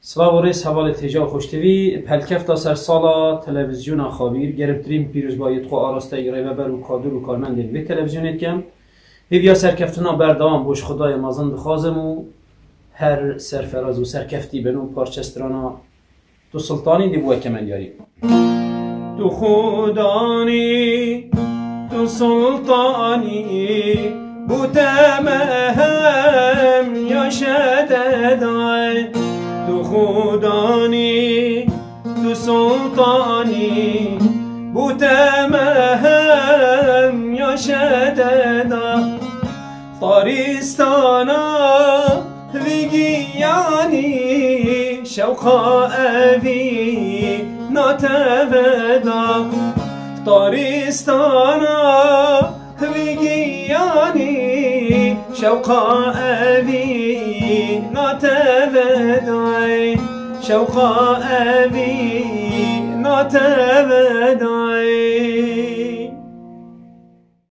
سلاوریس حوال تجا خوشتوی پلکفتا سر سالا تلویزیون خاویر گرفترین پیروز باید خو آراسته ایره و برو کادر و کارمندین به تلویزیونت کم هیویا سرکفتنا بردوام بوش خدای مازن بخوازم و هر سرفراز و سرکفتی بنو پارچسترانا تو سلطانی دی بوه کمن یاری تو خودانی تو سلطانی بودم هم یا شددای تو خودانی تو سلطانی بودم هم یا شددا طارستانا ویگیانی شوقا اوی ناتودا طارستانا ویگیانی شوقا اوی ناتودا شوقا اوی ناتودا